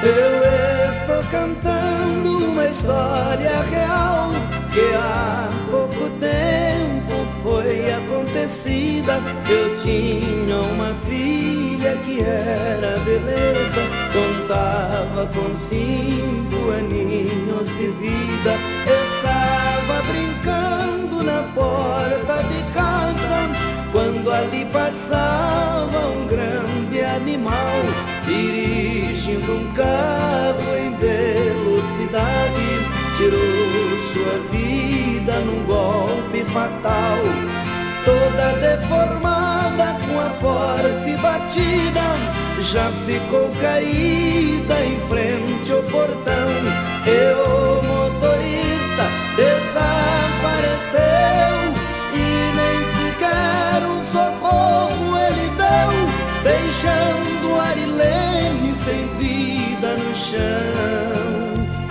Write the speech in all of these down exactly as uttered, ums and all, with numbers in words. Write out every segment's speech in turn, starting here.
Eu estou cantando uma história real que há pouco tempo foi acontecida. Eu tinha uma filha que era beleza, contava com cinco aninhos de vida. Estava brincando na porta de casa quando ali passava um grande animal, dirigindo um carro em velocidade, tirou sua vida num golpe fatal. Toda deformada com a forte batida, já ficou caída em frente ao portão. E o motorista desapareceu e nem sequer um socorro ele deu, deixando Arilene sem vida no chão.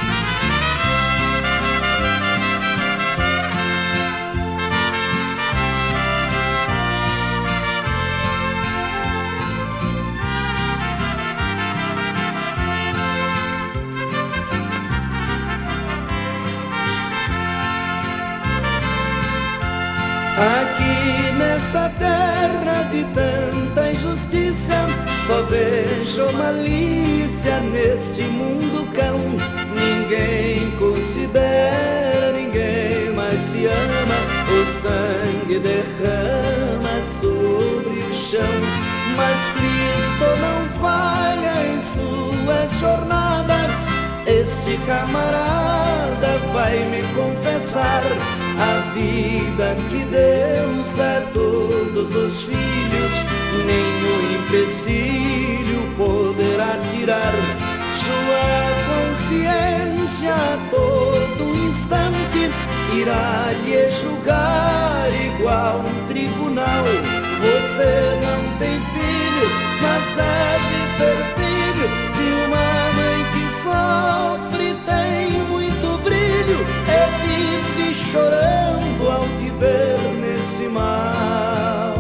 Aqui nessa terra de tanta injustiça, só vejo malícia neste mundo cão. Ninguém considera, ninguém mais se ama, o sangue derrama sobre o chão. Mas Cristo não falha em suas jornadas, este camarada vai me confessar a vida que Deus dá a todos os filhos. Nenhum empecilho poderá tirar sua consciência a todo instante, irá lhe julgar igual um tribunal. Você não tem filhos, mas deve ser filho de uma mãe que sofre, tem muito brilho e vive chorando ao te ver nesse mal.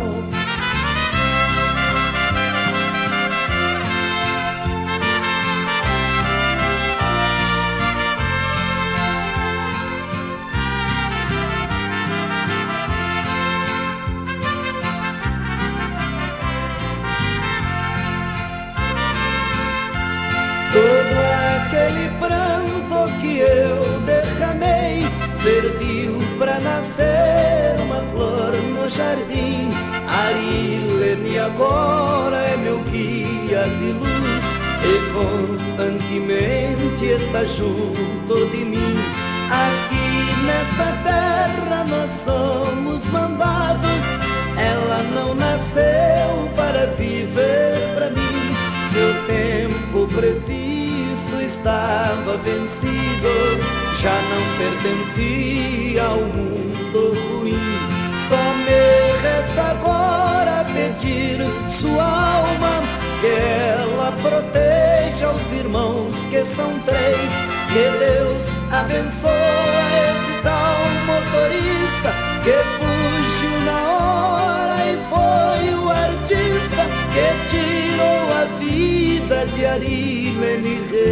Todo aquele pranto que eu derramei serviu para nascer uma flor no jardim. Arilene agora é meu guia de luz e constantemente está junto de mim. Aqui nessa terra nós somos mandados, ela não nasceu para viver para mim. Seu tempo previsto estava vencido, já não pertencia ao mundo ruim. Só me resta agora pedir sua alma, que ela proteja os irmãos que são três. Que Deus abençoe esse tal motorista que fugiu na hora e foi o artista que tirou a vida de Arilene Reis.